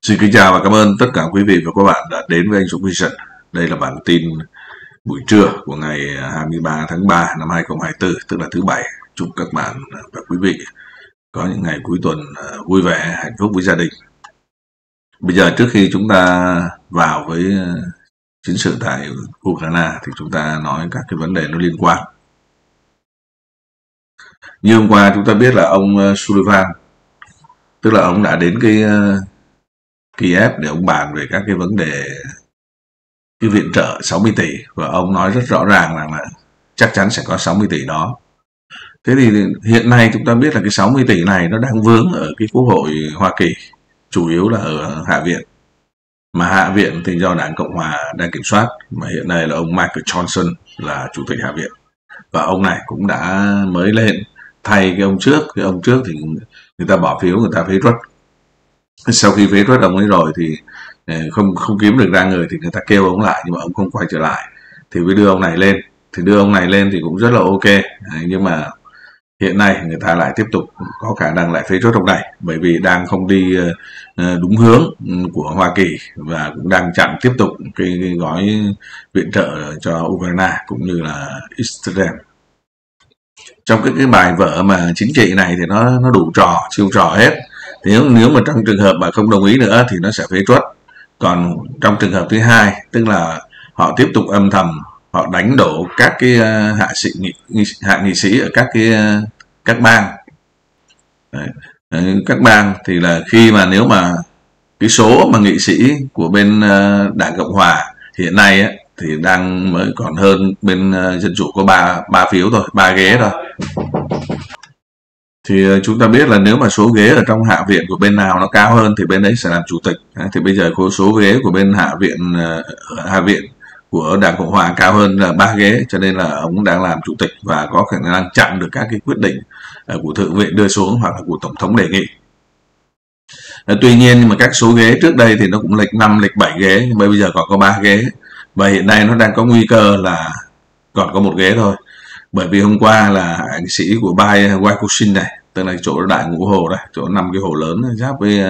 Xin kính chào và cảm ơn tất cả quý vị và các bạn đã đến với anh Dũng Vision. Đây là bản tin buổi trưa của ngày 23 tháng 3 năm 2024, tức là thứ Bảy. Chúc các bạn và quý vị có những ngày cuối tuần vui vẻ, hạnh phúc với gia đình. Bây giờ trước khi chúng ta vào với chiến sự tại Ukraine thì chúng ta nói các cái vấn đề nó liên quan. Như hôm qua chúng ta biết là ông Sullivan, tức là ông đã đến cái Kiev để ông bàn về các cái vấn đề cái viện trợ 60 tỷ và ông nói rất rõ ràng rằng là chắc chắn sẽ có 60 tỷ đó. Thế thì hiện nay chúng ta biết là cái 60 tỷ này nó đang vướng ở cái Quốc hội Hoa Kỳ, chủ yếu là ở Hạ viện. Mà Hạ viện thì do Đảng Cộng Hòa đang kiểm soát, mà hiện nay là ông Michael Johnson là chủ tịch Hạ viện. Và ông này cũng đã mới lên thay cái ông trước thì người ta bỏ phiếu, người ta phế truất. Sau khi phế truất ông ấy rồi thì không kiếm được ra người thì người ta kêu ông lại, nhưng mà ông không quay trở lại thì mới đưa ông này lên. Thì đưa ông này lên thì cũng rất là ok. Nhưng mà hiện nay người ta lại tiếp tục có khả năng lại phế truất ông này, bởi vì đang không đi đúng hướng của Hoa Kỳ và cũng đang chặn tiếp tục cái gói viện trợ cho Ukraine cũng như là Israel. Trong cái bài vở mà chính trị này thì nó đủ trò, siêu trò hết. Nếu mà trong trường hợp mà không đồng ý nữa thì nó sẽ phế truất. Còn trong trường hợp thứ hai, tức là họ tiếp tục âm thầm họ đánh đổ các cái hạ nghị sĩ ở các bang. Các bang thì là khi mà nếu mà cái số mà nghị sĩ của bên Đảng Cộng Hòa hiện nay ấy, thì đang mới còn hơn bên Dân Chủ có 3 phiếu thôi, 3 ghế thôi. Thì chúng ta biết là nếu mà số ghế ở trong Hạ viện của bên nào nó cao hơn thì bên đấy sẽ làm chủ tịch. Thì bây giờ số ghế của bên Hạ viện của Đảng Cộng Hòa cao hơn là 3 ghế, cho nên là ông đang làm chủ tịch và có khả năng chặn được các cái quyết định của Thượng viện đưa xuống hoặc là của Tổng thống đề nghị. Tuy nhiên mà các số ghế trước đây thì nó cũng lệch 5, lệch 7 ghế, nhưng bây giờ còn có 3 ghế và hiện nay nó đang có nguy cơ là còn có 1 ghế thôi. Bởi vì hôm qua là hạ nghị sĩ của bang Wisconsin này, tức là chỗ Đại Ngũ Hồ đây, chỗ 5 cái hồ lớn giáp với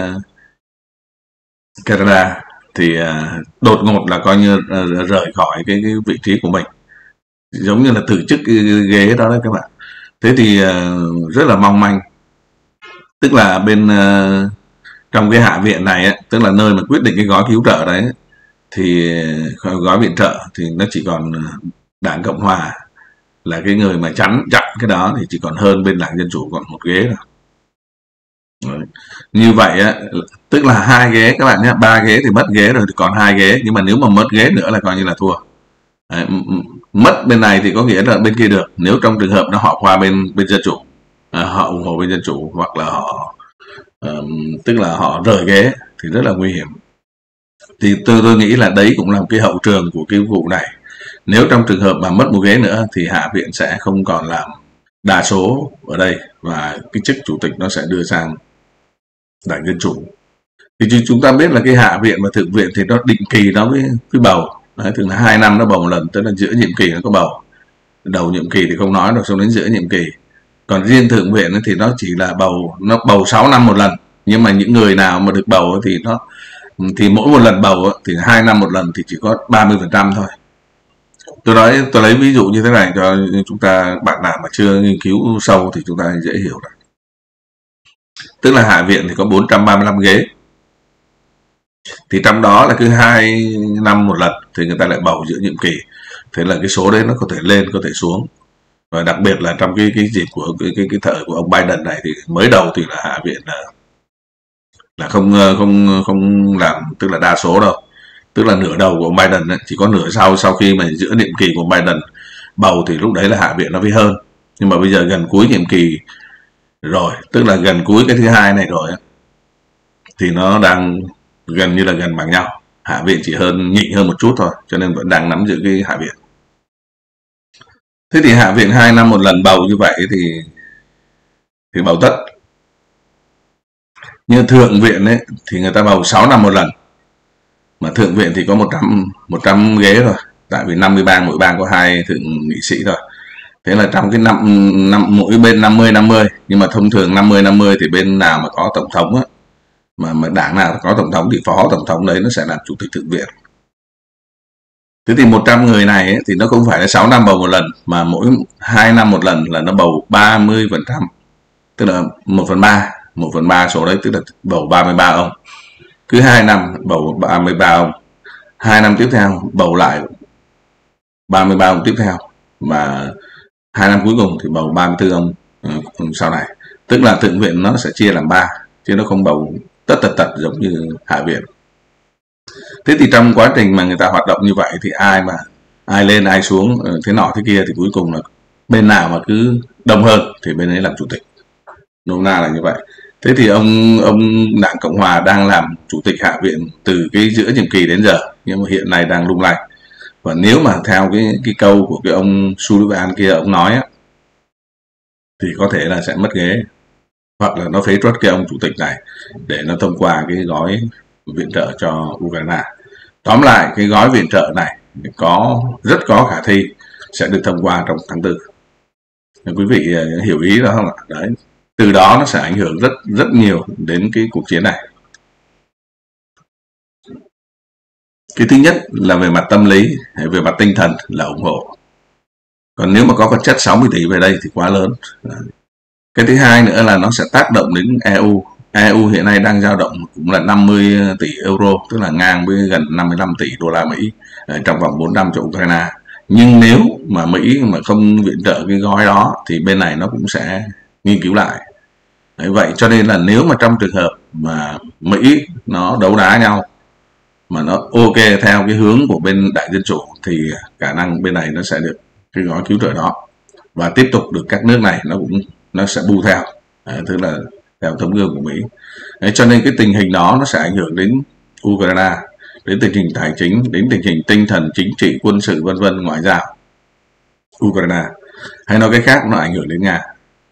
Canada, thì đột ngột là coi như rời khỏi cái vị trí của mình, giống như là từ chức cái ghế đó đấy các bạn. Thế thì rất là mong manh, tức là bên trong cái Hạ viện này ấy, tức là nơi mà quyết định cái gói cứu trợ đấy, thì gói viện trợ thì nó chỉ còn Đảng Cộng Hòa là cái người mà chặn cái đó thì chỉ còn hơn bên Đảng Dân Chủ còn 1 ghế rồi. Đấy. Như vậy á, tức là 2 ghế các bạn nhé, 3 ghế thì mất ghế rồi thì còn 2 ghế, nhưng mà nếu mà mất ghế nữa là coi như là thua. Đấy. Mất bên này thì có nghĩa là bên kia được, nếu trong trường hợp nó họ qua bên Dân Chủ, họ ủng hộ bên Dân Chủ, hoặc là họ tức là họ rời ghế thì rất là nguy hiểm. Thì tôi nghĩ là đấy cũng là một cái hậu trường của cái vụ này. Nếu trong trường hợp mà mất 1 ghế nữa thì Hạ viện sẽ không còn làm đa số ở đây và cái chức chủ tịch nó sẽ đưa sang Đảng Dân Chủ. Thì chúng ta biết là cái Hạ viện và Thượng viện thì nó định kỳ nó với bầu. Đấy, thường là 2 năm nó bầu một lần, tức là giữa nhiệm kỳ nó có bầu. Đầu nhiệm kỳ thì không nói được, xong đến giữa nhiệm kỳ. Còn riêng Thượng viện thì nó chỉ là nó bầu 6 năm một lần. Nhưng mà những người nào mà được bầu thì mỗi một lần bầu thì 2 năm một lần thì chỉ có 30% thôi. Tôi lấy ví dụ như thế này cho chúng ta, bạn nào mà chưa nghiên cứu sâu thì chúng ta dễ hiểu được. Tức là Hạ viện thì có 435 ghế. Thì trong đó là cứ 2 năm một lần thì người ta lại bầu giữa nhiệm kỳ. Thế là cái số đấy nó có thể lên, có thể xuống. Và đặc biệt là trong cái dịp của cái thời của ông Biden này thì mới đầu thì là Hạ viện là không làm, tức là đa số đâu. Tức là nửa đầu của ông Biden ấy, chỉ có nửa sau khi mà giữa nhiệm kỳ của Biden bầu thì lúc đấy là Hạ viện nó mới hơn. Nhưng mà bây giờ gần cuối nhiệm kỳ rồi, tức là gần cuối cái thứ hai này rồi ấy, thì nó đang gần như là gần bằng nhau. Hạ viện chỉ nhỉnh hơn một chút thôi, cho nên vẫn đang nắm giữ cái Hạ viện. Thế thì Hạ viện 2 năm một lần bầu như vậy thì bầu tất. Như Thượng viện ấy thì người ta bầu 6 năm một lần. Mà Thượng viện thì có 100 ghế rồi, tại vì 50 bang, mỗi bang có 2 thượng nghị sĩ rồi. Thế là trong cái mỗi bên 50-50, nhưng mà thông thường 50-50 thì bên nào mà có tổng thống á, mà đảng nào có tổng thống thì phó tổng thống đấy nó sẽ làm chủ tịch thượng viện. Thế thì 100 người này ấy, thì nó không phải là 6 năm bầu một lần, mà mỗi 2 năm một lần là nó bầu 30%, tức là 1/3, 1/3 số đấy, tức là bầu 33 ông. Cứ 2 năm bầu 33 ông, 2 năm tiếp theo bầu lại 33 ông tiếp theo, và 2 năm cuối cùng thì bầu 34 ông sau này. Tức là thượng viện nó sẽ chia làm 3, chứ nó không bầu tất tật giống như hạ viện. Thế thì trong quá trình mà người ta hoạt động như vậy thì ai lên ai xuống thế nọ thế kia, thì cuối cùng là bên nào mà cứ đông hơn thì bên ấy làm chủ tịch. Nôm na là như vậy. Thế thì ông Đảng Cộng Hòa đang làm chủ tịch Hạ viện từ cái giữa nhiệm kỳ đến giờ, nhưng mà hiện nay đang lung lay. Và nếu mà theo cái câu của cái ông Sullivan kia ông nói á, thì có thể là sẽ mất ghế, hoặc là nó phế truất cái ông chủ tịch này để nó thông qua cái gói viện trợ cho Ukraine. Tóm lại cái gói viện trợ này rất có khả thi sẽ được thông qua trong tháng 4. Quý vị hiểu ý đó không ạ? Đấy, từ đó nó sẽ ảnh hưởng rất nhiều đến cái cuộc chiến này. Cái thứ nhất là về mặt tâm lý, về mặt tinh thần là ủng hộ. Còn nếu mà có vật chất 60 tỷ về đây thì quá lớn. Cái thứ hai nữa là nó sẽ tác động đến EU. EU hiện nay đang dao động cũng là 50 tỷ euro, tức là ngang với gần 55 tỷ đô la Mỹ trong vòng 4 năm cho Ukraine. Nhưng nếu mà Mỹ mà không viện trợ cái gói đó thì bên này nó cũng sẽ nghiên cứu lại. Đấy, vậy cho nên là nếu mà trong trường hợp mà Mỹ nó đấu đá nhau mà nó ok theo cái hướng của bên Đảng Dân Chủ thì khả năng bên này nó sẽ được cái gói cứu trợ đó, và tiếp tục được các nước này nó sẽ bu theo, tức là theo tấm gương của Mỹ. Đấy, cho nên cái tình hình đó nó sẽ ảnh hưởng đến Ukraine, đến tình hình tài chính, đến tình hình tinh thần, chính trị, quân sự, vân vân, ngoại giao Ukraine, hay nói cái khác nó ảnh hưởng đến Nga.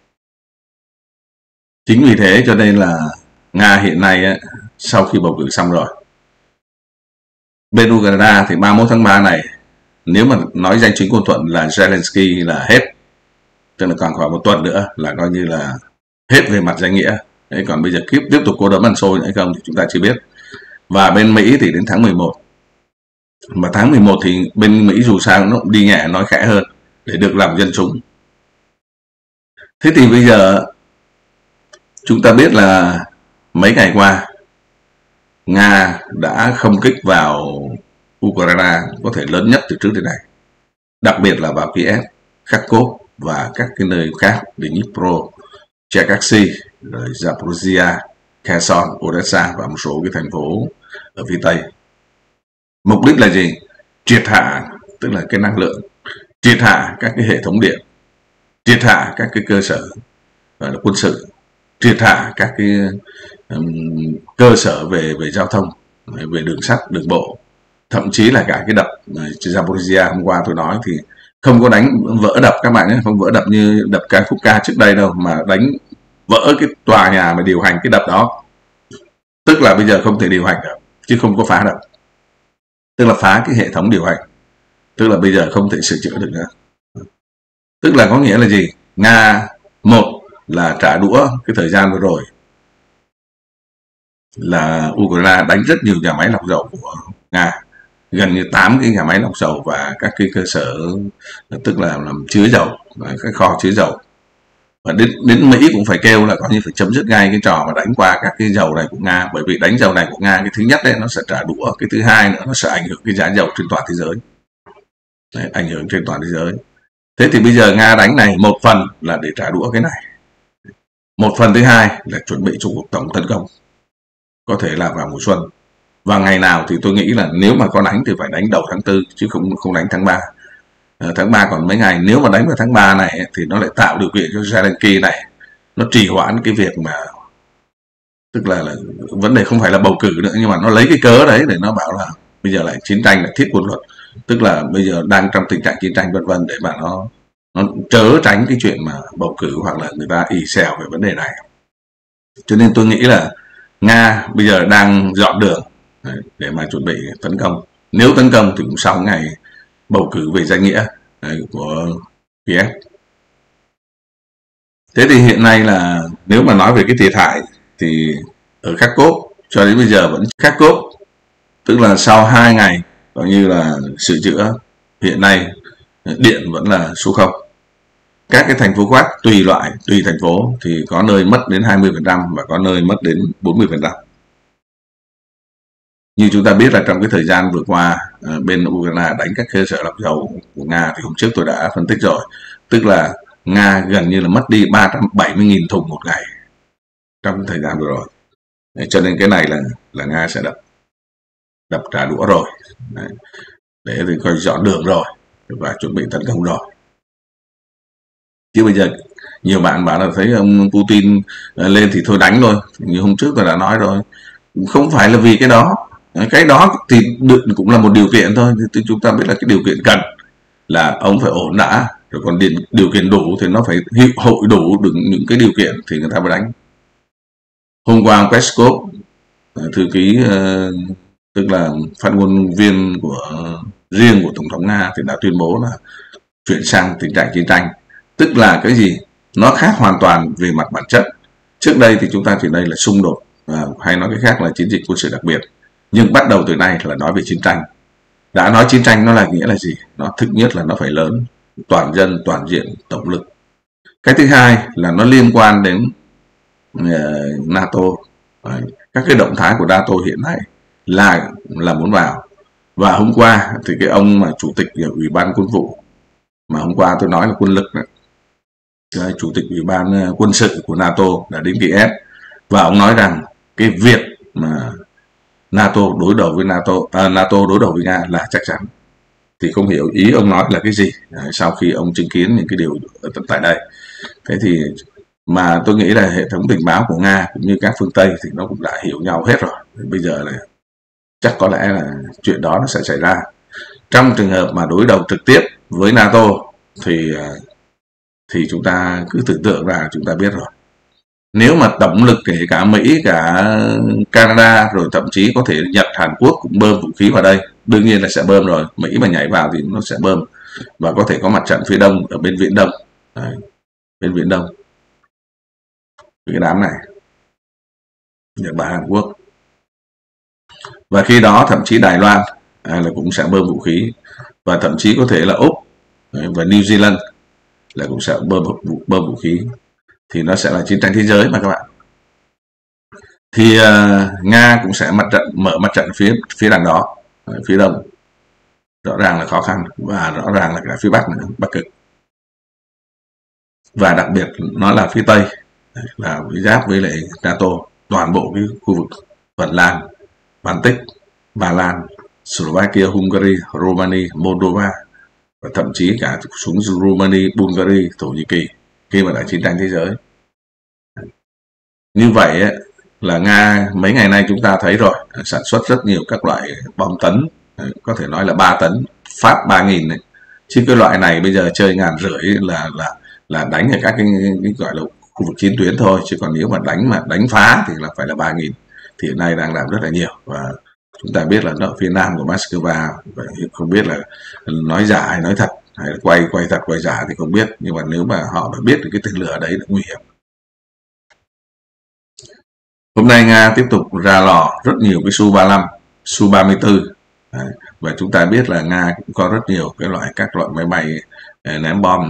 Chính vì thế cho nên là Nga hiện nay ấy, sau khi bầu cử xong rồi, bên Ukraine thì 31 tháng 3 này, nếu mà nói danh chính ngôn thuận là Zelensky là hết, tức là còn khoảng 1 tuần nữa là coi như là hết về mặt danh nghĩa. Đấy, còn bây giờ tiếp tục cô đấm ăn xôi hay không thì chúng ta chưa biết. Và bên Mỹ thì đến tháng 11, mà tháng 11 thì bên Mỹ dù sao nó cũng đi nhẹ nói khẽ hơn để được làm dân chúng. Thế thì bây giờ chúng ta biết là mấy ngày qua Nga đã không kích vào Ukraine có thể lớn nhất từ trước đến nay, đặc biệt là vào Kiev, Kharkov và các cái nơi khác, Dnipro, Cherkasy, rồi Zaporizhia, Kherson, Odessa và một số cái thành phố ở phía Tây. Mục đích là gì? Triệt hạ, tức là cái năng lượng, triệt hạ các cái hệ thống điện, triệt hạ các cái cơ sở quân sự, triệt hạ các cái cơ sở về giao thông, về đường sắt, đường bộ, thậm chí là cả cái đập Zaporizhia hôm qua tôi nói thì không có đánh vỡ đập các bạn nhé, không vỡ đập như đập Kakhovka trước đây đâu, mà đánh vỡ cái tòa nhà mà điều hành cái đập đó. Tức là bây giờ không thể điều hành được, chứ không có phá đập. Tức là phá cái hệ thống điều hành. Tức là bây giờ không thể sửa chữa được nữa. Tức là có nghĩa là gì? Nga, một là trả đũa cái thời gian vừa rồi là Ukraine đánh rất nhiều nhà máy lọc dầu của Nga, gần như 8 cái nhà máy lọc dầu và các cái cơ sở, tức là làm chứa dầu, các kho chứa dầu. Và đến Mỹ cũng phải kêu là coi như phải chấm dứt ngay cái trò mà đánh qua các cái dầu này của Nga, bởi vì đánh dầu này của Nga, cái thứ nhất đấy nó sẽ trả đũa, cái thứ hai nữa nó sẽ ảnh hưởng cái giá dầu trên toàn thế giới. Đấy, ảnh hưởng trên toàn thế giới. Thế thì bây giờ Nga đánh này, một phần là để trả đũa cái này, một phần thứ hai là chuẩn bị cho cuộc tổng tấn công, có thể là vào mùa xuân. Và ngày nào thì tôi nghĩ là nếu mà có đánh thì phải đánh đầu tháng 4 chứ không đánh tháng 3. Tháng 3 còn mấy ngày, nếu mà đánh vào tháng 3 này thì nó lại tạo điều kiện cho Zelensky này nó trì hoãn cái việc mà, tức là vấn đề không phải là bầu cử nữa, nhưng mà nó lấy cái cớ đấy để nó bảo là bây giờ lại chiến tranh là thiết quân luật, tức là bây giờ đang trong tình trạng chiến tranh vân vân, để mà nó trớ tránh cái chuyện mà bầu cử hoặc là người ta ì xèo về vấn đề này. Cho nên tôi nghĩ là Nga bây giờ đang dọn đường để mà chuẩn bị tấn công. Nếu tấn công thì cũng sau ngày bầu cử về danh nghĩa của Kiev. Thế thì hiện nay là nếu mà nói về cái thiệt hại thì ở Kharkov cho đến bây giờ vẫn Kharkov, tức là sau 2 ngày coi như là sửa chữa, hiện nay điện vẫn là số 0. Các cái thành phố khác tùy loại, tùy thành phố thì có nơi mất đến 20% và có nơi mất đến 40%. Như chúng ta biết là trong cái thời gian vừa qua, bên Ukraine đánh các cơ sở lọc dầu của Nga thì hôm trước tôi đã phân tích rồi, tức là Nga gần như là mất đi 370.000 thùng một ngày trong thời gian vừa rồi. Cho nên cái này là Nga sẽ đập trả đũa rồi. Đấy, để thì coi dọn đường rồi và chuẩn bị tấn công rồi. Chứ bây giờ nhiều bạn bảo là thấy ông Putin lên thì thôi đánh thôi, như hôm trước tôi đã nói rồi, không phải là vì cái đó thì cũng là một điều kiện thôi. Thì chúng ta biết là cái điều kiện cần là ông phải ổn đã, rồi còn điều kiện đủ thì nó phải hội đủ được những cái điều kiện thì người ta mới đánh. Hôm qua ông Peskov, thư ký tức là phát ngôn viên riêng của tổng thống Nga thì đã tuyên bố là chuyển sang tình trạng chiến tranh, tức là cái gì nó khác hoàn toàn về mặt bản chất. Trước đây thì chúng ta chỉ đây là xung đột, hay nói cái khác là chiến dịch quân sự đặc biệt, nhưng bắt đầu từ nay là nói về chiến tranh. Đã nói chiến tranh nó là nghĩa là gì? Nó thực nhất là nó phải lớn, toàn dân, toàn diện, tổng lực. Cái thứ hai là nó liên quan đến NATO. Các cái động thái của NATO hiện nay là muốn vào. Và hôm qua thì cái ông mà chủ tịch Ủy ban Quân vụ, mà hôm qua tôi nói là quân lực đó, chủ tịch Ủy ban quân sự của NATO đã đến Kiev, và ông nói rằng cái việc mà NATO đối đầu với NATO đối đầu với Nga là chắc chắn. Thì không hiểu ý ông nói là cái gì sau khi ông chứng kiến những cái điều tại đây. Thế thì mà tôi nghĩ là hệ thống tình báo của Nga cũng như các phương Tây thì nó cũng đã hiểu nhau hết rồi. Bây giờ là chắc có lẽ là chuyện đó nó sẽ xảy ra. Trong trường hợp mà đối đầu trực tiếp với NATO thì chúng ta cứ tưởng tượng ra, chúng ta biết rồi. Nếu mà tổng lực kể cả Mỹ, cả Canada, rồi thậm chí có thể Nhật, Hàn Quốc cũng bơm vũ khí vào đây, đương nhiên là sẽ bơm rồi. Mỹ mà nhảy vào thì nó sẽ bơm, và có thể có mặt trận phía đông ở bên Viễn Đông. Đấy, bên Viễn Đông cái đám này, Nhật Bản, Hàn Quốc, và khi đó thậm chí Đài Loan là cũng sẽ bơm vũ khí, và thậm chí có thể là Úc và New Zealand là cũng sẽ bơm vũ khí. Thì nó sẽ là chiến tranh thế giới mà các bạn. Thì Nga cũng sẽ mở mặt trận phía đằng đó, phía đông rõ ràng là khó khăn, và rõ ràng là cả phía bắc nữa, Bắc Cực, và đặc biệt nó là phía tây, là giáp với lại NATO, toàn bộ cái khu vực Phần Lan, Baltic, Ba Lan, Slovakia, Hungary, Romania, Moldova, và thậm chí cả xuống Romania, Bulgaria, Thổ Nhĩ Kỳ khi mà đã chiến tranh thế giới. Như vậy ấy, là Nga mấy ngày nay chúng ta thấy rồi, sản xuất rất nhiều các loại bom tấn, có thể nói là 3 tấn, Pháp 3.000 đấy. Chứ cái loại này bây giờ chơi 1.500 là đánh ở các cái gọi là khu vực chiến tuyến thôi, chứ còn nếu mà đánh phá thì là phải là 3.000. Thì hiện nay đang làm rất là nhiều, và chúng ta biết là ở phía nam của Moscow, không biết là nói giả hay nói thật, hay là quay thật quay giả thì không biết, nhưng mà nếu mà họ mà biết được cái tên lửa đấy là nguy hiểm. Hôm nay Nga tiếp tục ra lò rất nhiều cái Su-35, Su-34, và chúng ta biết là Nga cũng có rất nhiều các loại máy bay ném bom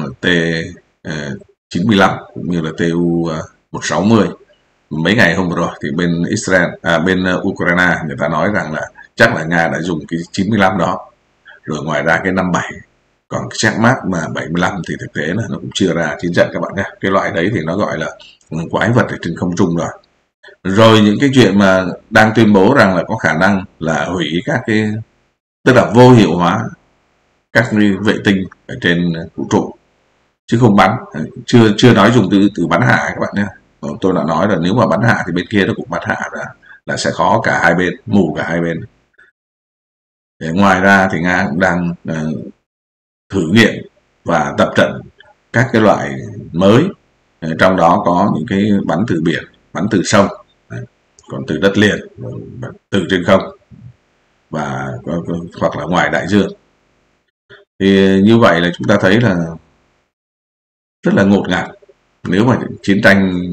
T-95 cũng như là Tu-160. Mấy ngày hôm rồi thì bên bên Ukraine người ta nói rằng là chắc là Nga đã dùng cái 95 đó, rồi ngoài ra cái 57, còn cái Checkmate mà 75 thì thực tế là nó cũng chưa ra chiến trận các bạn nhé. Cái loại đấy thì nó gọi là quái vật ở trên không trung rồi. Rồi những cái chuyện mà đang tuyên bố rằng là có khả năng là hủy các cái, tức là vô hiệu hóa các vệ tinh ở trên vũ trụ, chứ không bắn, chưa nói dùng từ bắn hạ các bạn nhé. Tôi đã nói là nếu mà bắn hạ thì bên kia nó cũng bắn hạ ra, là sẽ khó cả hai bên, mù cả hai bên. Để ngoài ra thì Nga cũng đang thử nghiệm và tập trận các cái loại mới, trong đó có những cái bắn từ biển, bắn từ sông, còn từ đất liền, từ trên không, và hoặc là ngoài đại dương. Thì như vậy là chúng ta thấy là rất là ngột ngạt. Nếu mà chiến tranh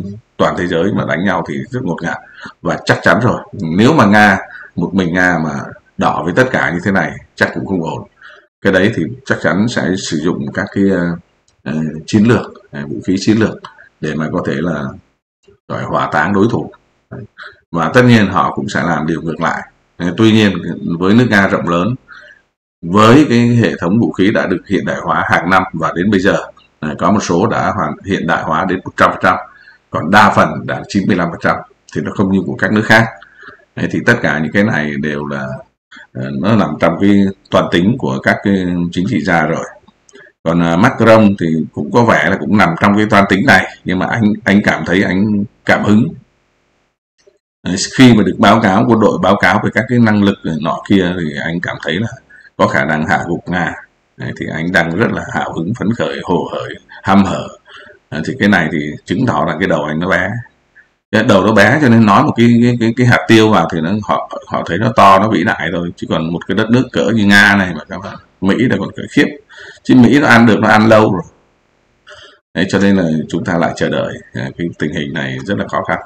toàn thế giới mà đánh nhau thì rất ngột ngạt. Và chắc chắn rồi, nếu mà một mình Nga mà đỏ với tất cả như thế này chắc cũng không ổn. Cái đấy thì chắc chắn sẽ sử dụng các cái chiến lược, vũ khí chiến lược để mà có thể là gọi hỏa táng đối thủ. Và tất nhiên họ cũng sẽ làm điều ngược lại. Tuy nhiên với nước Nga rộng lớn, với cái hệ thống vũ khí đã được hiện đại hóa hàng năm và đến bây giờ có một số đã hiện đại hóa đến 100%, còn đa phần đã 95%, thì nó không như của các nước khác. Thì tất cả những cái này đều là nó nằm trong cái toàn tính của các cái chính trị gia rồi. Còn Macron thì cũng có vẻ là cũng nằm trong cái toan tính này, nhưng mà anh cảm thấy anh cảm hứng khi mà được báo cáo, quân đội báo cáo về các cái năng lực nọ kia, thì anh cảm thấy là có khả năng hạ gục Nga. Thì anh đang rất là hào hứng, phấn khởi, hồ hởi, hăm hở. Thì cái này thì chứng tỏ là cái đầu anh nó bé, cái đầu nó bé, cho nên nói một cái hạt tiêu vào thì họ thấy nó to, nó vĩ đại rồi. Chứ còn một cái đất nước cỡ như Nga này mà các bạn, Mỹ là còn cỡ khiếp, chứ Mỹ nó ăn được, nó ăn lâu rồi. Đấy, cho nên là chúng ta lại chờ đợi. Cái tình hình này rất là khó khăn.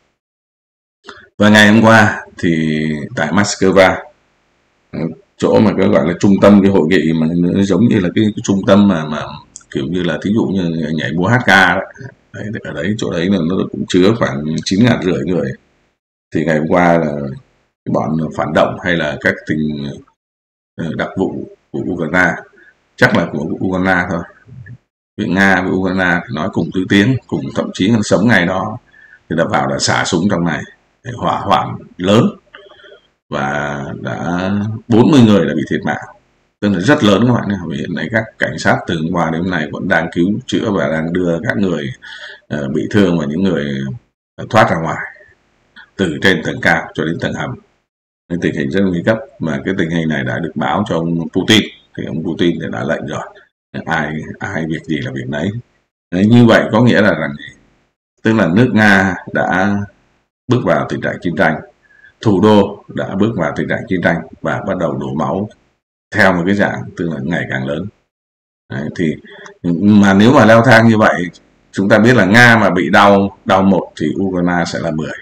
Và ngày hôm qua thì tại Moscow, chỗ mà cái gọi là trung tâm cái hội nghị mà nó giống như là cái trung tâm mà kiểu như là thí dụ như nhảy múa hát ca đó. Đấy, ở đấy chỗ đấy là nó cũng chứa khoảng 9.500 người. Thì ngày hôm qua là cái bọn phản động hay là các tình đặc vụ của Ukraine, chắc là của Ukraine thôi, với Nga với Ukraine thì nói cùng thứ tiếng, cùng thậm chí là sống ngày đó thì đã vào đã xả súng trong này, hỏa hoạn lớn, và đã 40 người đã bị thiệt mạng, tức là rất lớn các bạn nhé. Hiện nay các cảnh sát từ hôm qua đến hôm nay vẫn đang cứu chữa và đang đưa các người bị thương và những người thoát ra ngoài từ trên tầng cao cho đến tầng hầm. Nên tình hình rất nguy cấp, mà cái tình hình này đã được báo cho ông Putin, thì ông Putin thì đã lệnh rồi, ai việc gì là việc nấy. Như vậy có nghĩa là rằng, tức là nước Nga đã bước vào tình trạng chiến tranh, thủ đô đã bước vào tình trạng chiến tranh và bắt đầu đổ máu theo một cái dạng tức là ngày càng lớn. Đấy, thì mà nếu mà leo thang như vậy, chúng ta biết là Nga mà bị đau một thì Ukraine sẽ là 10.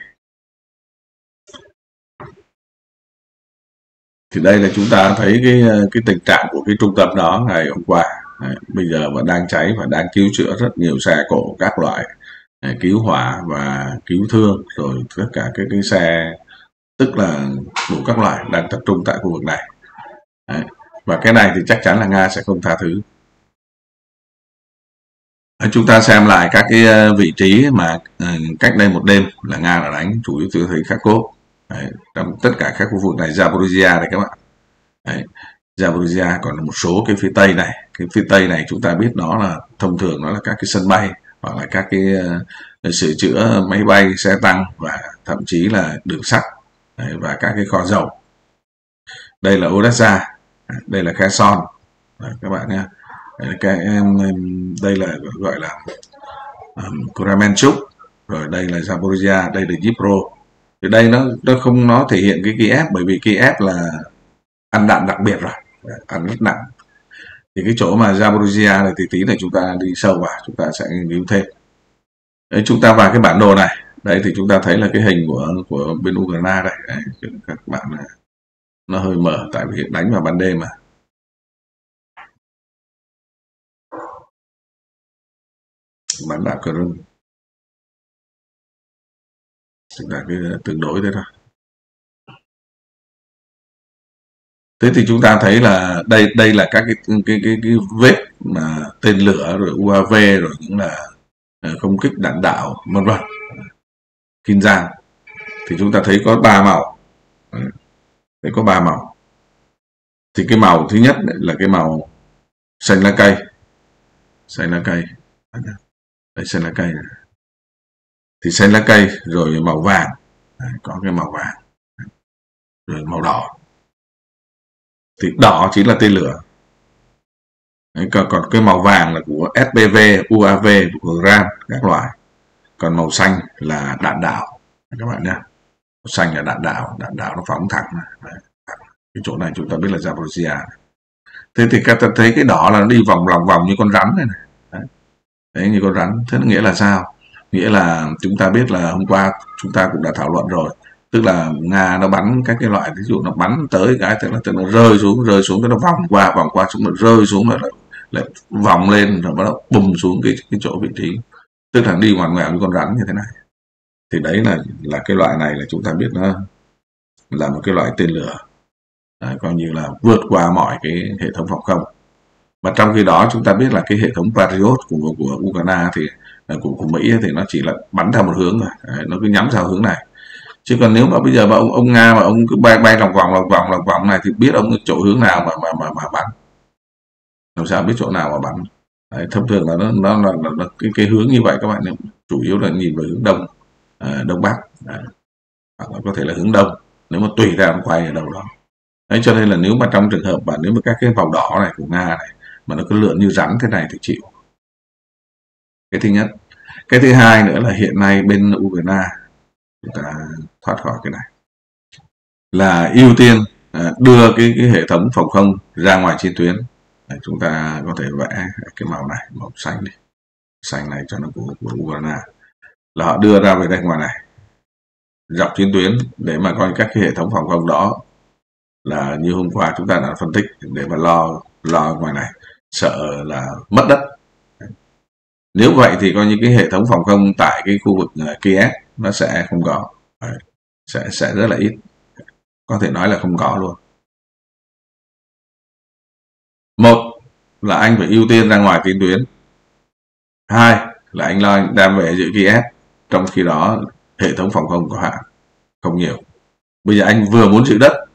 Thì đây là chúng ta thấy cái tình trạng của cái trung tâm đó ngày hôm qua. Đấy, bây giờ vẫn đang cháy và đang cứu chữa rất nhiều xe cộ các loại, cứu hỏa và cứu thương, rồi tất cả cái xe tức là đủ các loại đang tập trung tại khu vực này. Đấy, và cái này thì chắc chắn là Nga sẽ không tha thứ. Chúng ta xem lại các cái vị trí mà cách đây một đêm là Nga đã đánh, chủ yếu từ thấy Kharkov. Trong tất cả các khu vực này, Zaporizhia này các bạn. Đấy, Zaporizhia, còn một số cái phía tây này, cái phía tây này chúng ta biết nó là thông thường nó là các cái sân bay hoặc là các cái sửa chữa máy bay, xe tăng và thậm chí là đường sắt. Đấy, và các cái kho dầu. Đây là Odessa, đây là Kherson. Đấy, các bạn nhé. Đây là gọi là Kremenchuk, rồi đây là Zaporizhia, đây là Dnipro. Thì đây nó thể hiện cái Kiev, bởi vì Kiev là ăn đạn đặc biệt rồi, ăn rất nặng. Thì cái chỗ mà Zaporizhia này thì tí này chúng ta đi sâu vào, chúng ta sẽ nghiên cứu thêm. Đấy, chúng ta vào cái bản đồ này, đây thì chúng ta thấy là cái hình của bên Ukraine đây. Đấy, các bạn này, nó hơi mở tại vì đánh vào ban đêm mà. Bán đảo Crimea, chúng ta cứ tương đối thế thôi. Thế thì chúng ta thấy là đây là các cái vết mà tên lửa rồi UAV rồi những là không kích đạn đạo vân vân. Kinzhan thì chúng ta thấy có 3 màu. Đấy, có 3 màu. Thì cái màu thứ nhất là cái màu xanh lá cây. Xanh lá cây. Đây, xanh lá cây này. Thì xanh lá cây rồi màu vàng. Đấy, có cái màu vàng. Rồi màu đỏ. Thì đỏ chính là tên lửa. Đấy, còn cái màu vàng là của SPV, UAV, của Ram các loại. Còn màu xanh là đạn đạo các bạn nhé. Màu xanh là đạn đạo nó phóng thẳng. Đấy. Cái chỗ này chúng ta biết là Zaporizhia. Thế thì các ta thấy cái đỏ là nó đi vòng như con rắn này. Đấy. Đấy, như con rắn. Thế nó nghĩa là sao? Nghĩa là chúng ta biết là hôm qua chúng ta cũng đã thảo luận rồi, tức là Nga nó bắn các cái loại, ví dụ nó bắn tới cái tức là rơi xuống cái nó vòng qua xuống, nó rơi xuống rồi lại vòng lên rồi nó bùm xuống cái chỗ vị trí, tức là đi ngoằn ngoèo như con rắn như thế này. Thì đấy là cái loại này là chúng ta biết nó là một cái loại tên lửa coi như là vượt qua mọi cái hệ thống phòng không. Và trong khi đó chúng ta biết là cái hệ thống Patriot của Ukraine thì của Mỹ thì nó chỉ là bắn theo một hướng rồi, nó cứ nhắm theo hướng này. Chứ còn nếu mà bây giờ mà ông Nga mà ông cứ bay lòng vòng này thì biết ông chỗ hướng nào mà bắn, làm sao biết chỗ nào mà bắn. Đấy, thông thường là nó cái hướng như vậy các bạn, chủ yếu là nhìn vào hướng đông, đông bắc, hoặc là có thể là hướng đông, nếu mà tùy theo ông quay ở đâu đó. Đấy, cho nên là nếu mà trong trường hợp mà nếu mà các cái vòng đỏ này của Nga này mà nó cứ lượn như rắn thế này thì chịu. Cái thứ nhất. Cái thứ hai nữa là hiện nay bên Ukraine, chúng ta thoát khỏi cái này, là ưu tiên đưa cái hệ thống phòng không ra ngoài chiến tuyến. Đấy, chúng ta có thể vẽ cái màu này, màu xanh đi, xanh này cho nó của Ukraine, là họ đưa ra về đây ngoài này, dọc chiến tuyến, để mà coi các cái hệ thống phòng không đó là như hôm qua chúng ta đã phân tích, để mà lo ngoài này, sợ là mất đất. Nếu vậy thì coi như cái hệ thống phòng không tại cái khu vực Kiev nó sẽ không có, sẽ rất là ít, có thể nói là không có luôn. Một là anh phải ưu tiên ra ngoài chiến tuyến, hai là anh lo đem về giữ Kiev, trong khi đó hệ thống phòng không có hạn, không nhiều. Bây giờ anh vừa muốn giữ đất,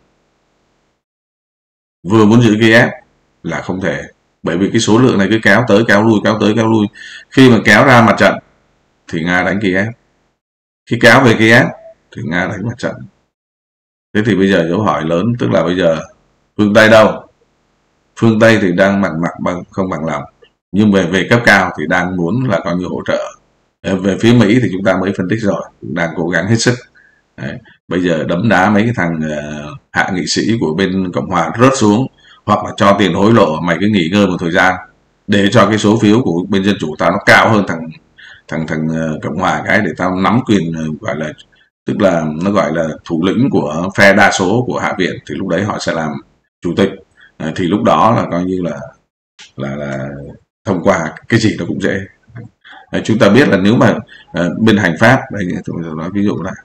vừa muốn giữ Kiev là không thể, bởi vì cái số lượng này cứ kéo tới kéo lui. Khi mà kéo ra mặt trận thì Nga đánh Kiev, khi kéo về Kiev thì Nga đánh mặt trận. Thế thì bây giờ dấu hỏi lớn, tức là bây giờ phương Tây đâu? Phương Tây thì đang không bằng lòng, nhưng về cấp cao thì đang muốn là coi như hỗ trợ. Về phía Mỹ thì chúng ta mới phân tích rồi, đang cố gắng hết sức. Đấy, bây giờ đấm đá mấy cái thằng hạ nghị sĩ của bên Cộng hòa rớt xuống, hoặc là cho tiền hối lộ, mày cứ nghỉ ngơi một thời gian để cho cái số phiếu của bên Dân Chủ tao nó cao hơn thằng Cộng hòa, cái để tao nắm quyền, gọi là tức là nó gọi là thủ lĩnh của phe đa số của Hạ viện, thì lúc đấy họ sẽ làm chủ tịch. Thì lúc đó là coi như là thông qua cái gì nó cũng dễ. Chúng ta biết là nếu mà bên hành pháp, đây tôi nói ví dụ là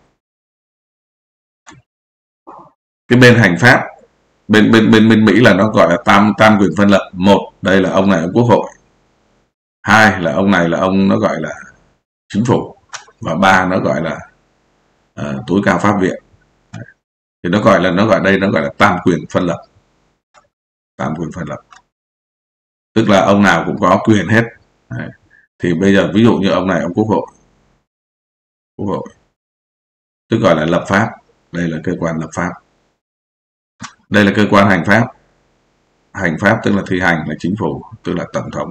cái bên hành pháp, bên Mỹ là nó gọi là tam quyền phân lập. Một, đây là ông này ông quốc hội, hai là ông này là ông nó gọi là chính phủ, và ba nó gọi là tối cao pháp viện. Thì nó gọi đây nó gọi là tam quyền phân lập. Tam quyền phân lập tức là ông nào cũng có quyền hết. Đấy. Thì bây giờ ví dụ như ông này ông quốc hội tức gọi là lập pháp, đây là cơ quan lập pháp, đây là cơ quan hành pháp tức là thi hành là chính phủ, tức là tổng thống.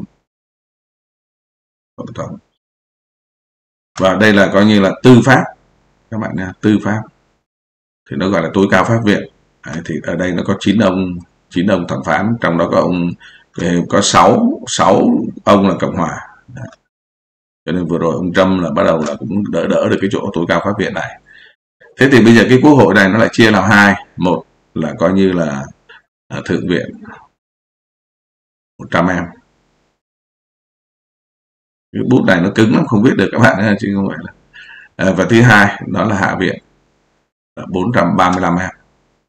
Và đây là coi như là tư pháp các bạn nha, tư pháp thì nó gọi là tối cao pháp viện. Đấy, thì ở đây nó có 9 ông thẩm phán, trong đó có 6 ông là Cộng hòa. Đấy. Cho nên vừa rồi ông Trump là bắt đầu là cũng đỡ được cái chỗ tối cao pháp viện này. Thế thì bây giờ cái quốc hội này nó lại chia làm hai, một là coi như là thượng viện 100 em. Cái bút này nó cứng lắm, không viết được các bạn, chứ không phải là và thứ hai đó là hạ viện là 435 em.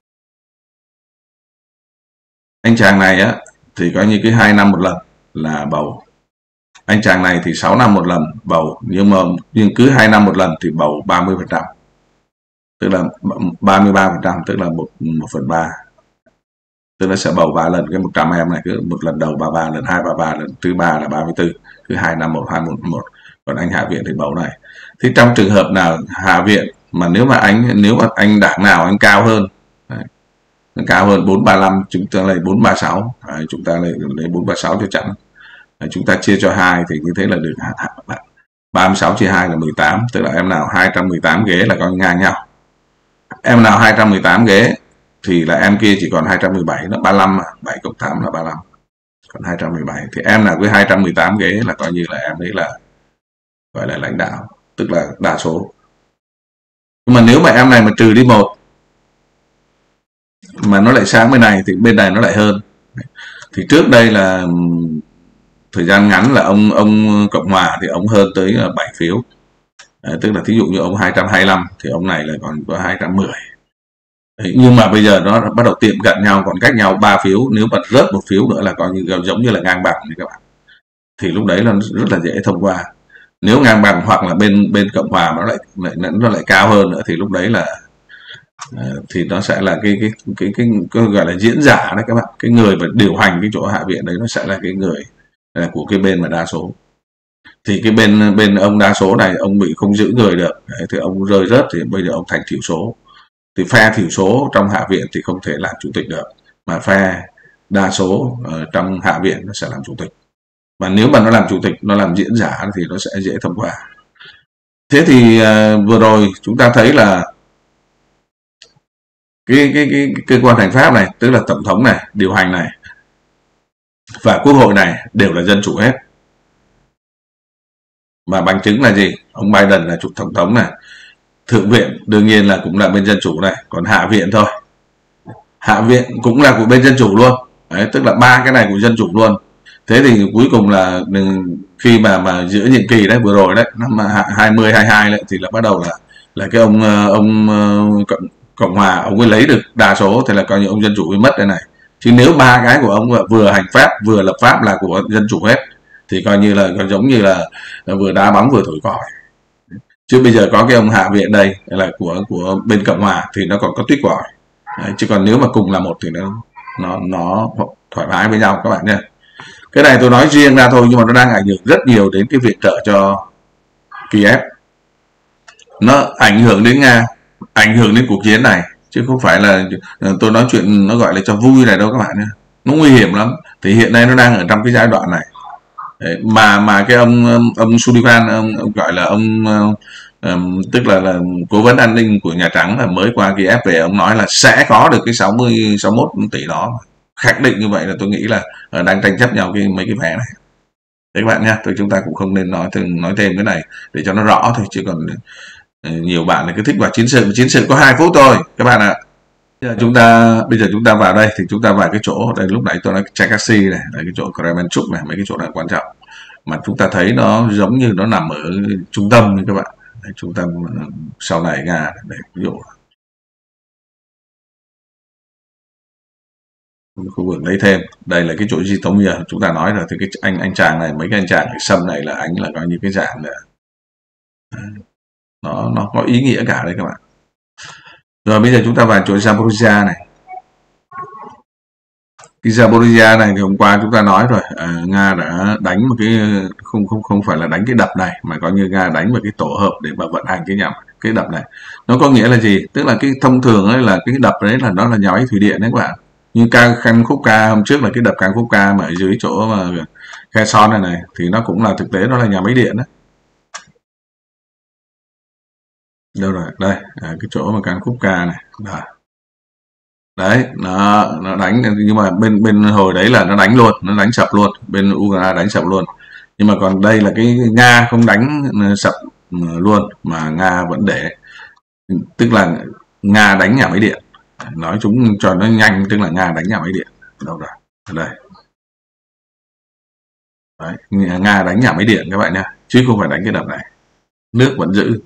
Anh chàng này á thì coi như cái 2 năm một lần là bầu, anh chàng này thì 6 năm một lần bầu, nhưng cứ 2 năm một lần thì bầu 30%, tức là 33%, tức là 1/3, tức là sẽ bầu 3 lần. Cái 100 em này cứ một lần đầu 33 lần, 2 33 lần, thứ ba là 34, cứ 2 năm một. Còn anh hạ viện thì bầu này. Thì trong trường hợp nào hạ viện mà nếu mà anh đảng nào anh cao hơn, cao hơn 435, chúng ta lấy 436, chúng ta lấy 436 cho chẵn. Chúng ta chia cho 2 thì như thế là được 36 chia 2 là 18, tức là em nào 218 ghế là coi ngang nhau. Em nào 218 ghế thì là em kia chỉ còn 217, nó 35 mà, 7 cộng 8 là 35. Còn 217 thì em nào cứ 218 ghế là coi như là em ấy là gọi là lãnh đạo. tức là đa số. Nhưng mà nếu mà em này mà trừ đi 1 mà nó lại sang bên này thì bên này nó lại hơn. Thì trước đây là thời gian ngắn là ông Cộng Hòa thì ông hơn tới 7 phiếu. Đấy, tức là thí dụ như ông 225 thì ông này lại còn có 210. Đấy, nhưng mà bây giờ nó bắt đầu tiệm cận nhau, còn cách nhau 3 phiếu, nếu mà rớt 1 phiếu nữa là coi như giống như là ngang bằng như các bạn. Thì lúc đấy nó rất là dễ thông qua. Nếu ngang bằng hoặc là bên Cộng Hòa nó lại cao hơn nữa thì lúc đấy là thì nó sẽ là cái gọi là diễn giả đấy các bạn, cái người mà điều hành cái chỗ hạ viện đấy nó sẽ là cái người của cái bên mà đa số. Thì cái bên ông đa số này ông bị không giữ người được đấy, thì ông rơi rớt thì bây giờ ông thành thiểu số. Thì phe thiểu số trong hạ viện thì không thể làm chủ tịch được, mà phe đa số trong hạ viện nó sẽ làm chủ tịch. Và nếu mà nó làm chủ tịch, nó làm diễn giả thì nó sẽ dễ thông qua. Thế thì vừa rồi chúng ta thấy là cái cơ quan hành pháp này, tức là tổng thống này, điều hành này và quốc hội này đều là dân chủ hết. Và bằng chứng là gì? Ông Biden là chủ tổng thống này, thượng viện đương nhiên là cũng là bên dân chủ này, còn hạ viện thôi, hạ viện cũng là của bên dân chủ luôn. Đấy, tức là 3 cái này của dân chủ luôn. Thế thì cuối cùng là khi mà giữa nhiệm kỳ đấy vừa rồi đấy, năm 2022 đấy, thì là bắt đầu là cái ông Cộng Hòa ông ấy lấy được đa số, thì là coi như ông dân chủ mới mất đây này. Chứ nếu 3 cái của ông vừa hành pháp vừa lập pháp là của dân chủ hết thì coi như là giống như là vừa đá bóng vừa thổi còi. Chứ bây giờ có cái ông hạ viện đây là của bên Cộng Hòa thì nó còn có tuyết còi. Đấy, chứ còn nếu mà cùng là một thì nó thoải mái với nhau các bạn nhé. Cái này tôi nói riêng ra thôi, nhưng mà nó đang ảnh hưởng rất nhiều đến cái viện trợ cho Kiev. Nó ảnh hưởng đến Nga, ảnh hưởng đến cuộc chiến này, chứ không phải là tôi nói chuyện nó gọi là cho vui này đâu các bạn nhé. Nó nguy hiểm lắm. Thì hiện nay nó đang ở trong cái giai đoạn này. Đấy, mà cái ông Sullivan, ông gọi là ông tức là cố vấn an ninh của Nhà Trắng, là mới qua Kiev về, ông nói là sẽ có được cái 61 tỷ đó. Khẳng định như vậy là tôi nghĩ là đang tranh chấp nhau mấy cái vé này. Đấy các bạn nha, chúng ta cũng không nên nói thêm cái này để cho nó rõ thôi, chứ còn nhiều bạn cứ thích vào chiến sự có 2 phút thôi các bạn ạ. Bây giờ chúng ta vào đây, thì chúng ta vào cái chỗ đây, lúc nãy tôi nói Cherkasy này, đây cái chỗ Kremenchuk này, mấy cái chỗ này quan trọng mà chúng ta thấy nó giống như nó nằm ở trung tâm như các bạn. Đấy, trung tâm sau này Nga đây, ví dụ khu vực lấy thêm, đây là cái chỗ Zhytomyr chúng ta nói rồi. Thì cái anh chàng này, mấy cái anh chàng Sâm này là anh là coi như cái dạng là nó có ý nghĩa cả đây các bạn. Rồi bây giờ chúng ta vào chỗ Zaporizhia này. Cái Zaporizhia này thì hôm qua chúng ta nói rồi, Nga đã đánh một cái không phải là đánh cái đập này, mà coi như Nga đánh một cái tổ hợp để mà vận hành cái đập này. Nó có nghĩa là gì? Tức là cái thông thường ấy là cái đập đấy là nó là nhà máy thủy điện đấy các bạn. Như Kakhovka hôm trước là cái đập Kakhovka mà ở dưới chỗ mà Kherson này thì nó cũng là thực tế nó là nhà máy điện đấy. Đâu rồi? Đây, cái chỗ mà Kakhovka này. Đó. Đấy, nó đánh, nhưng mà bên hồi đấy là nó đánh luôn, nó đánh sập luôn, bên Ukraine đánh sập luôn. Nhưng mà còn đây là cái Nga không đánh sập luôn, mà Nga vẫn để, tức là Nga đánh nhà máy điện. Nói chúng cho nó nhanh, tức là Nga đánh nhà máy điện. Đâu rồi? Ở đây. Đấy, Nga đánh nhà máy điện các bạn nha, chứ không phải đánh cái đập này. Nước vẫn giữ.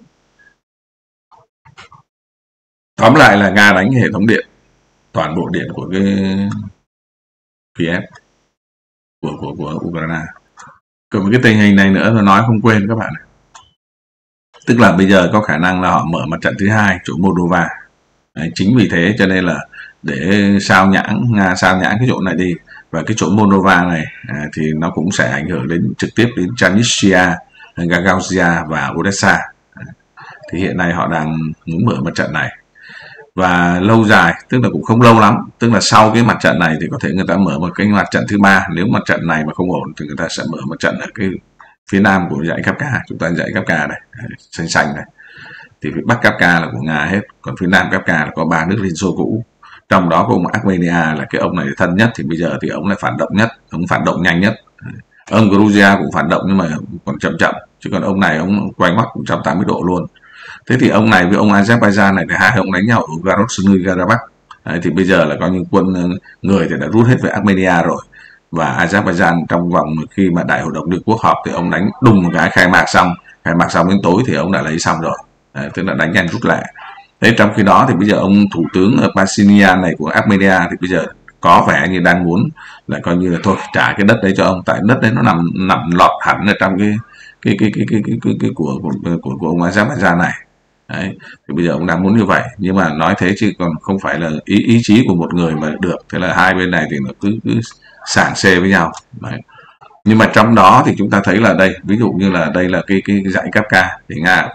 Tóm lại là Nga đánh hệ thống điện, toàn bộ điện của cái Kiev, của Ukraine. Còn một cái tình hình này nữa là nói không quên các bạn này. Tức là bây giờ có khả năng là họ mở mặt trận thứ 2 chỗ Moldova. Đấy, chính vì thế cho nên là để sao nhãng Nga, sao nhãng cái chỗ này đi, và cái chỗ Moldova này thì nó cũng sẽ ảnh hưởng đến trực tiếp đến Transnistria, Gagauzia và Odessa. Thì hiện nay họ đang muốn mở mặt trận này, và lâu dài, tức là cũng không lâu lắm, tức là sau cái mặt trận này thì có thể người ta mở một cái mặt trận thứ 3. Nếu mặt trận này mà không ổn thì người ta sẽ mở mặt trận ở cái phía nam của dãy Kafka. Chúng ta dãy Kafka này, xanh xanh này, thì phía bắc Kafka là của Nga hết, còn phía nam Kafka là có 3 nước Liên Xô cũ, trong đó có ông Armenia là cái ông này thân nhất, thì bây giờ thì ông lại phản động nhất, ông phản động nhanh nhất. Ông Georgia cũng phản động nhưng mà còn chậm chậm, chứ còn ông này ông quay ngoắt 180 độ luôn. Thế thì ông này với ông Azerbaijan này thì hai ông đánh nhau ở Grozny Karabakh. Đấy, thì bây giờ là coi như quân người thì đã rút hết về Armenia rồi, và Azerbaijan trong vòng khi mà đại hội đồng Liên Quốc họp thì ông đánh đùng một cái khai mạc xong đến tối thì ông đã lấy xong rồi. Đấy, tức là đánh nhanh rút lẹ. Thế trong khi đó thì bây giờ ông thủ tướng Pashinyan này của Armenia thì bây giờ có vẻ như đang muốn lại coi như là thôi trả cái đất đấy cho ông, tại đất đấy nó nằm lọt hẳn ở trong cái của ông Azerbaijan này. Đấy, thì bây giờ ông đang muốn như vậy, nhưng mà nói thế chứ còn không phải là ý chí của một người mà được. Thế là hai bên này thì nó cứ sảng xê với nhau. Đấy. Nhưng mà trong đó thì chúng ta thấy là đây, ví dụ như là đây là cái dãy Kafka thì Nga ở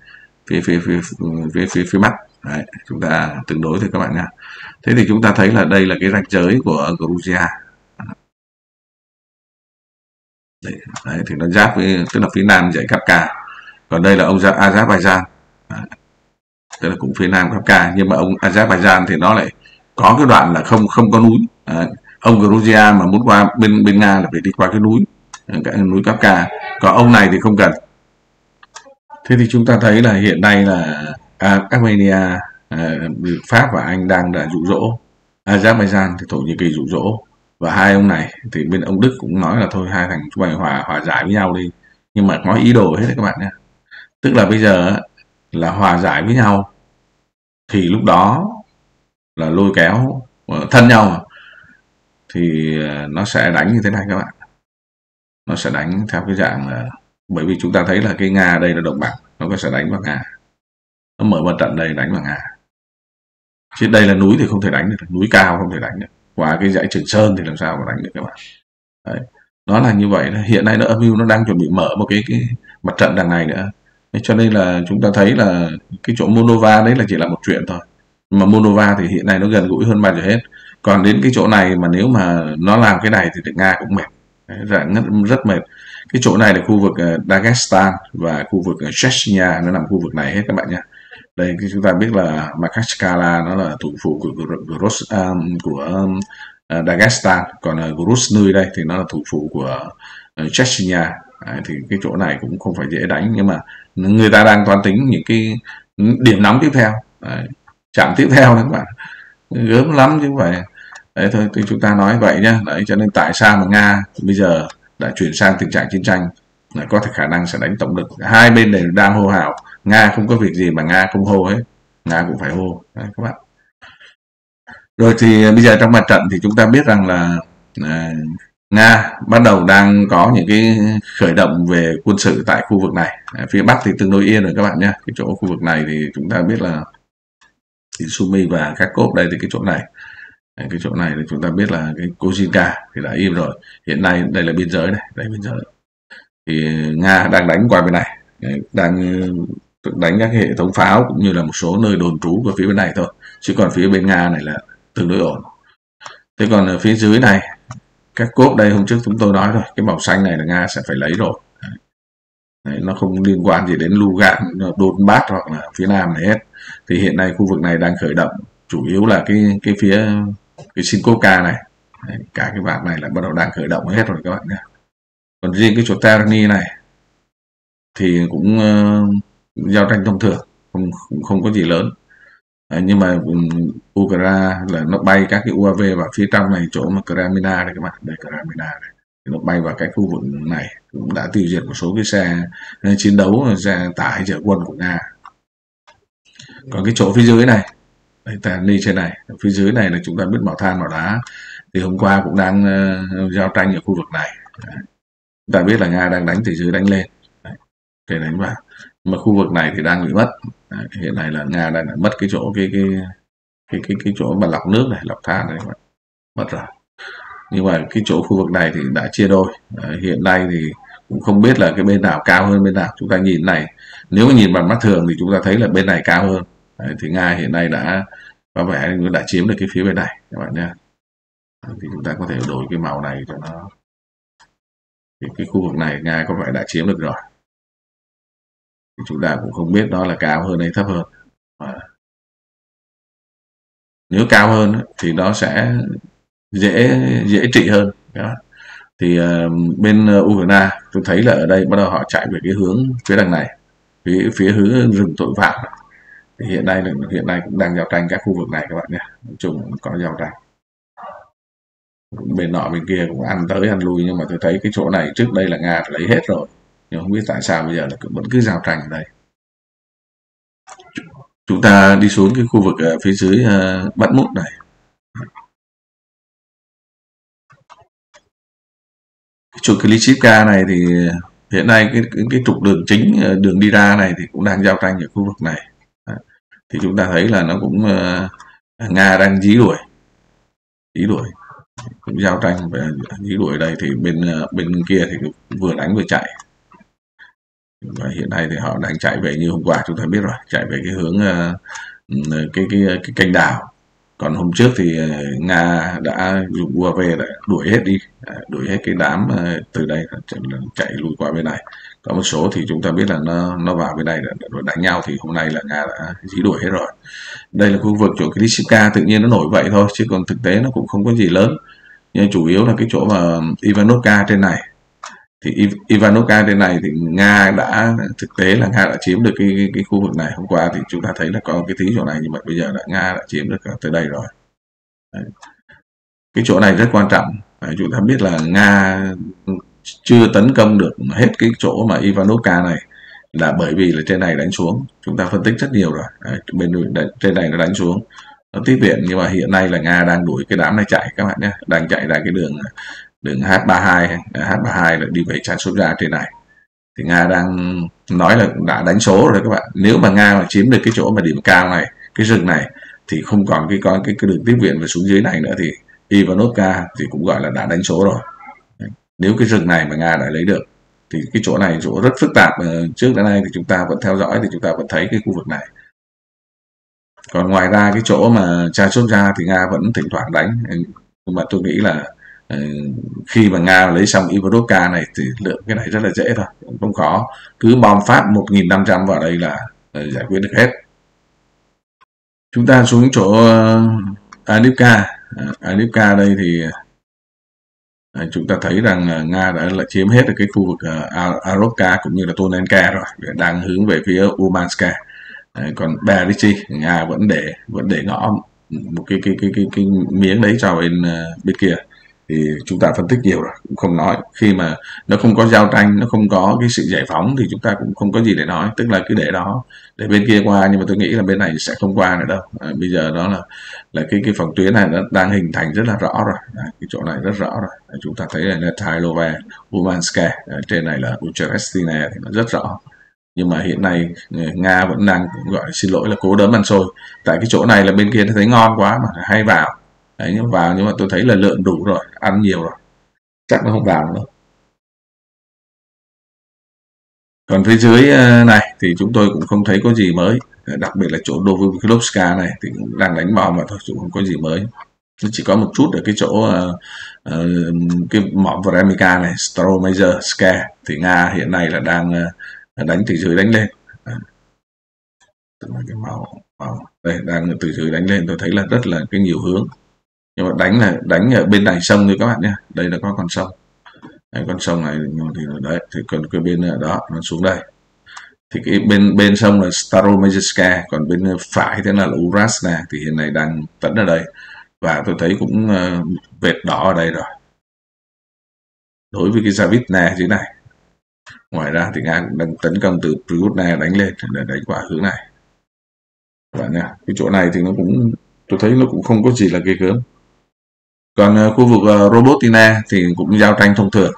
phía bắc. Đấy, chúng ta tương đối thôi các bạn nha. Thế thì chúng ta thấy là đây là cái ranh giới của Georgia. Đấy, thì nó giáp với, tức là phía nam dãy Kafka, còn đây là ông Azerbaijan. Đấy, tức là cũng phía nam Kafka, nhưng mà ông Azerbaijan thì nó lại có cái đoạn là không không có núi. Đấy, ông Georgia mà muốn qua bên Nga là phải đi qua cái núi Kafka, còn ông này thì không cần. Thế thì chúng ta thấy là hiện nay là Armenia, Pháp và Anh đang dụ dỗ Azerbaijan, thì Thổ Nhĩ Kỳ dụ dỗ, và hai ông này thì bên ông Đức cũng nói là thôi hai thằng chúng mày hòa giải với nhau đi, nhưng mà có ý đồ hết đấy các bạn nhé. Tức là bây giờ là hòa giải với nhau thì lúc đó là lôi kéo thân nhau, thì nó sẽ đánh như thế này các bạn, nó sẽ đánh theo cái dạng là, bởi vì chúng ta thấy là cái Nga đây là đồng bằng, nó có sẽ đánh vào Nga, nó mở một trận đây đánh vào Nga, chứ đây là núi thì không thể đánh được, núi cao không thể đánh được, qua cái dãy Trường Sơn thì làm sao mà đánh được các bạn. Đấy, nó là như vậy. Hiện nay nó âm mưu nó đang chuẩn bị mở một cái mặt trận đằng này nữa. Thế cho nên là chúng ta thấy là cái chỗ Moldova đấy là chỉ là một chuyện thôi, mà Moldova thì hiện nay nó gần gũi hơn bao giờ hết. Còn đến cái chỗ này mà nếu mà nó làm cái này thì Nga cũng mệt. Đấy, rất mệt. Cái chỗ này là khu vực Dagestan và khu vực Chechnya, nó nằm khu vực này hết các bạn nhé. Đây chúng ta biết là Makhachkala nó là thủ phủ của Dagestan, còn Grozny đây thì nó là thủ phủ của Chechnya. Thì cái chỗ này cũng không phải dễ đánh, nhưng mà người ta đang toán tính những cái điểm nóng tiếp theo. Đấy, chạm tiếp theo đấy các bạn, gớm lắm chứ không phải. Đấy thôi, thì chúng ta nói vậy nhá. Đấy, cho nên tại sao mà Nga bây giờ đã chuyển sang tình trạng chiến tranh, có thể khả năng sẽ đánh tổng lực. Hai bên này đang hô hào, Nga không có việc gì mà Nga không hô hết, Nga cũng phải hô. Đấy, các bạn. Rồi thì bây giờ trong mặt trận thì chúng ta biết rằng là Nga bắt đầu đang có những cái khởi động về quân sự tại khu vực này. Phía Bắc thì tương đối yên rồi các bạn nhé. Cái chỗ khu vực này thì chúng ta biết là thì Sumy và Kharkov đây, thì cái chỗ này, cái chỗ này thì chúng ta biết là cái Kozinka thì đã im rồi. Hiện nay đây là biên giới này, đây biên giới. Thì Nga đang đánh qua bên này, đang đánh các hệ thống pháo cũng như là một số nơi đồn trú của phía bên này thôi, chứ còn phía bên Nga này là tương đối ổn. Thế còn ở phía dưới này, các cốt đây hôm trước chúng tôi nói rồi, cái màu xanh này là Nga sẽ phải lấy rồi. Đấy, nó không liên quan gì đến Lugan, Donbass hoặc là phía nam này hết. Thì hiện nay khu vực này đang khởi động, chủ yếu là cái phía cái Sinkovka này. Đấy, cả cái vạt này là bắt đầu đang khởi động hết rồi các bạn nhé. Còn riêng cái chỗ Terni này thì cũng giao tranh thông thường, không có gì lớn. Nhưng mà Ukraine là nó bay các cái UAV vào phía trong này, chỗ mà Kremina đây các bạn, đây Kremina này, nó bay vào cái khu vực này, cũng đã tiêu diệt một số cái xe chiến đấu, xe tải chở quân của Nga. Còn cái chỗ phía dưới này, đây Terni trên này, phía dưới này là chúng ta biết mỏ than mỏ đá, thì hôm qua cũng đang giao tranh ở khu vực này. Đấy, chúng ta biết là Nga đang đánh từ dưới đánh lên. Đấy, để đánh vào, mà khu vực này thì đang bị mất. Đấy, hiện nay là Nga đang mất cái chỗ cái chỗ mà lọc nước này, lọc than này mất rồi. Nhưng mà cái chỗ khu vực này thì đã chia đôi. Đấy, hiện nay thì cũng không biết là cái bên nào cao hơn bên nào. Chúng ta nhìn này, nếu mà nhìn bằng mắt thường thì chúng ta thấy là bên này cao hơn. Đấy, thì Nga hiện nay đã có vẻ như đã chiếm được cái phía bên này các bạn nhé. Thì chúng ta có thể đổi cái màu này cho nó, cái khu vực này Nga có vẻ đã chiếm được rồi. Thì chúng ta cũng không biết nó là cao hơn hay thấp hơn. Nếu cao hơn thì nó sẽ dễ trị hơn. Thì bên Ukraine tôi thấy là ở đây bắt đầu họ chạy về cái hướng phía đằng này, phía hướng rừng tội phạm. Thì hiện nay cũng đang giao tranh các khu vực này các bạn nhé, nói chung có giao tranh, bên nọ bên kia cũng ăn tới ăn lui, nhưng mà tôi thấy cái chỗ này trước đây là Nga đã lấy hết rồi, nhưng không biết tại sao bây giờ là vẫn cứ giao tranh ở đây. Chúng ta đi xuống cái khu vực phía dưới Bát Mút này. Chỗ Klishchiivka này thì hiện nay cái trục đường chính, đường đi ra này thì cũng đang giao tranh ở khu vực này. Thì chúng ta thấy là nó cũng Nga đang dí đuổi cũng giao tranh và dí đuổi đây, thì bên kia thì vừa đánh vừa chạy, và hiện nay thì họ đang chạy về như hôm qua chúng ta biết rồi, chạy về cái hướng cái kênh đảo. Còn hôm trước thì Nga đã dùng UAV để đuổi hết cái đám từ đây, chạy lui qua bên này. Có một số thì chúng ta biết là nó vào bên này để đánh nhau, thì hôm nay là Nga đã dí đuổi hết rồi. Đây là khu vực chỗ Klishchiivka, tự nhiên nó nổi vậy thôi, chứ còn thực tế nó cũng không có gì lớn, nhưng chủ yếu là cái chỗ mà Ivanovka trên này. Thì Ivanovka trên này thì thực tế là Nga đã chiếm được cái khu vực này. Hôm qua thì chúng ta thấy là có cái tí chỗ này, nhưng mà bây giờ Nga đã chiếm được tới đây rồi. Đấy. Cái chỗ này rất quan trọng. Đấy, chúng ta biết là Nga chưa tấn công được hết cái chỗ mà Ivanovka này là bởi vì là trên này đánh xuống. Chúng ta phân tích rất nhiều rồi. Đấy, trên này nó đánh xuống, nó tiếp viện, nhưng mà hiện nay là Nga đang đuổi cái đám này chạy các bạn nhé, đang chạy ra cái đường H32 là đi về Chasiovia trên này. Thì Nga đang nói là đã đánh số rồi các bạn. Nếu mà Nga mà chiếm được cái chỗ mà điểm cao này, cái rừng này, thì không còn cái đường tiếp viện về xuống dưới này nữa, thì Ivanovka thì cũng gọi là đã đánh số rồi. Nếu cái rừng này mà Nga đã lấy được, thì cái chỗ này chỗ rất phức tạp, trước đến nay thì chúng ta vẫn theo dõi, thì chúng ta vẫn thấy cái khu vực này. Còn ngoài ra cái chỗ mà Chasiovia thì Nga vẫn thỉnh thoảng đánh, nhưng mà tôi nghĩ là khi mà Nga lấy xong Ivanovka này thì lượng cái này rất là dễ thôi, không khó, cứ bom phát 1.500 vào đây là giải quyết được hết. Chúng ta xuống chỗ Anivka đây thì chúng ta thấy rằng Nga đã chiếm hết được cái khu vực Arovka cũng như là Tonenka rồi, đang hướng về phía Urmanska. Còn Berichi Nga vẫn để ngõ một cái miếng đấy cho bên kia. Thì chúng ta phân tích nhiều rồi, cũng không nói. Khi mà nó không có giao tranh, nó không có cái sự giải phóng thì chúng ta cũng không có gì để nói, tức là cứ để đó, để bên kia qua. Nhưng mà tôi nghĩ là bên này sẽ không qua nữa đâu. Bây giờ đó là cái phòng tuyến này nó đang hình thành rất là rõ rồi. Cái chỗ này rất rõ rồi. Chúng ta thấy là Netailova, Umanska, trên này là Uchrestina thì nó rất rõ. Nhưng mà hiện nay Nga vẫn đang gọi xin lỗi là cố đấm ăn xôi. Tại cái chỗ này là bên kia nó thấy ngon quá mà hay vào. Đấy, nhưng mà tôi thấy là lượng đủ rồi, ăn nhiều rồi, chắc nó không vào nữa. Còn phía dưới này thì chúng tôi cũng không thấy có gì mới, đặc biệt là chỗ Dovykhlovska này thì cũng đang đánh bom mà thôi, chứ không có gì mới. Nó chỉ có một chút ở cái chỗ cái mỏm Vremika này, Stromazerska, thì Nga hiện nay là đang đánh từ dưới đánh lên. Cái màu đây đang từ dưới đánh lên, tôi thấy là rất là cái nhiều hướng. Nhưng mà đánh ở bên này sông thôi các bạn nhé, đây là có con sông, đấy, con sông này thì đấy, thì còn cái bên đó nó xuống đây, thì cái bên sông là Staromazerska, còn bên phải thế là Urasna, thì hiện nay đang tấn ở đây, và tôi thấy cũng vệt đỏ ở đây rồi đối với cái Zavitna dưới này. Ngoài ra thì Nga cũng đang tấn công từ Prigozhin đánh lên để đánh qua hướng này các bạn nhé. Cái chỗ này thì nó cũng, tôi thấy nó cũng không có gì là ghê gớm. Còn khu vực Robotina thì cũng giao tranh thông thường,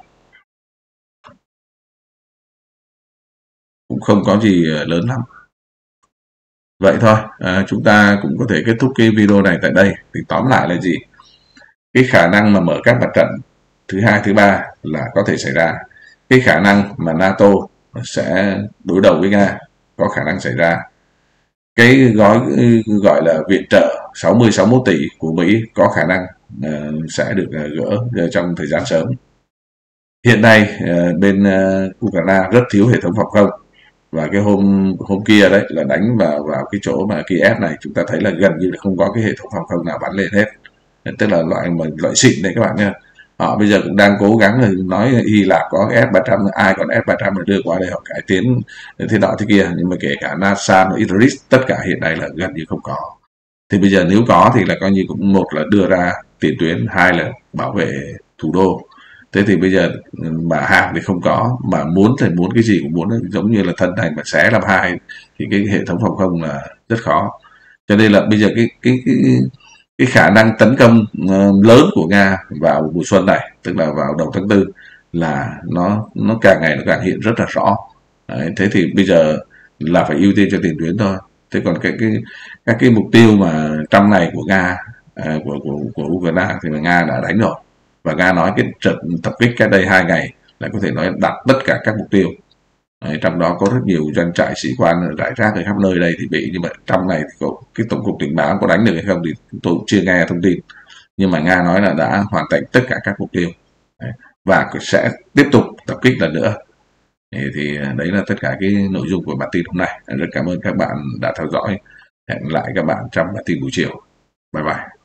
cũng không có gì lớn lắm. Vậy thôi, chúng ta cũng có thể kết thúc cái video này tại đây. Thì tóm lại là gì? Cái khả năng mà mở các mặt trận thứ hai, thứ ba là có thể xảy ra. Cái khả năng mà NATO sẽ đối đầu với Nga có khả năng xảy ra. Cái gói gọi là viện trợ 61 tỷ của Mỹ có khả năng sẽ được gỡ trong thời gian sớm. Hiện nay bên Ukraine rất thiếu hệ thống phòng không, và cái hôm kia đấy là đánh vào cái chỗ mà Kiev này, chúng ta thấy là gần như là không có cái hệ thống phòng không nào bắn lên hết, tức là loại xịn đấy các bạn nhé. họ bây giờ cũng đang cố gắng là nói Hy Lạp có cái S-300, ai còn S-300 là đưa qua đây họ cải tiến thế nọ thế kia, nhưng mà kể cả NASA và Idris tất cả hiện nay là gần như không có. Thì bây giờ nếu có thì là coi như cũng, một là đưa ra tiền tuyến, hai là bảo vệ thủ đô. Thế thì bây giờ mà hàng thì không có, mà muốn thì muốn cái gì cũng muốn, giống như là thân thành mà xé làm hai thì cái hệ thống phòng không là rất khó. Cho nên là bây giờ cái khả năng tấn công lớn của Nga vào mùa xuân này, tức là vào đầu tháng 4, là nó càng ngày nó càng hiện rất là rõ. Đấy, thế thì bây giờ là phải ưu tiên cho tiền tuyến thôi. Thế còn các cái mục tiêu mà trong ngày của Nga, của Ukraine thì là Nga đã đánh rồi, và Nga nói cái trận tập kích cách đây 2 ngày là có thể nói đặt tất cả các mục tiêu. Đấy, trong đó có rất nhiều doanh trại sĩ quan rải rác ở khắp nơi đây thì bị, nhưng mà trong này thì có, cái tổng cục tình báo có đánh được hay không thì tôi cũng chưa nghe thông tin, nhưng mà Nga nói là đã hoàn thành tất cả các mục tiêu. Đấy, và sẽ tiếp tục tập kích lần nữa. Thì đấy là tất cả cái nội dung của bản tin hôm nay. Rất cảm ơn các bạn đã theo dõi. Hẹn lại các bạn trong bản tin buổi chiều. Bye bye.